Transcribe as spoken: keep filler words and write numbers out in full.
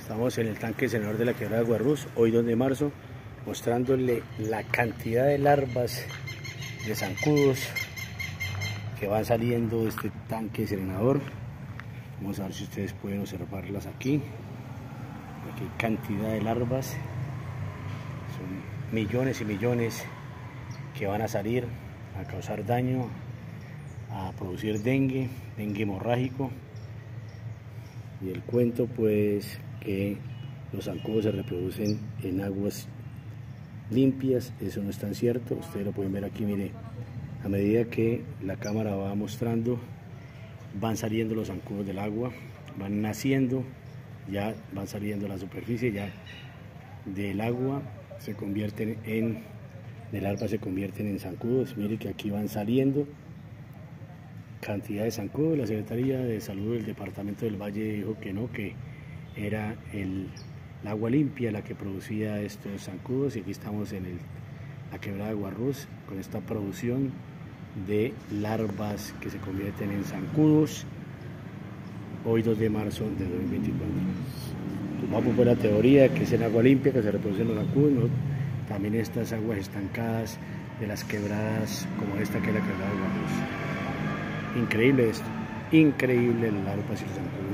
Estamos en el tanque senador de la quebrada de Guarrús, hoy dos de marzo, mostrándole la cantidad de larvas de zancudos que van saliendo de este tanque senador. Vamos a ver si ustedes pueden observarlas aquí. Aquí hay cantidad de larvas, son millones y millones que van a salir a causar daño, a producir dengue, dengue hemorrágico. Y el cuento pues que los zancudos se reproducen en aguas limpias, eso no es tan cierto. Ustedes lo pueden ver aquí, mire, a medida que la cámara va mostrando, van saliendo los zancudos del agua, van naciendo, ya van saliendo a la superficie, ya del agua se convierten en, de larvas se convierten en zancudos. Mire que aquí van saliendo cantidad de zancudos. La Secretaría de Salud del Departamento del Valle dijo que no, que era el, el agua limpia la que producía estos zancudos, y aquí estamos en el, la quebrada de Guarrús con esta producción de larvas que se convierten en zancudos hoy dos de marzo de dos mil veinticuatro. Vamos por la teoría que es el agua limpia que se reproducen los zancudos, ¿no? También estas aguas estancadas de las quebradas como esta que es la quebrada de Guarrús. Increíble esto, increíble las larvas y los zancudos.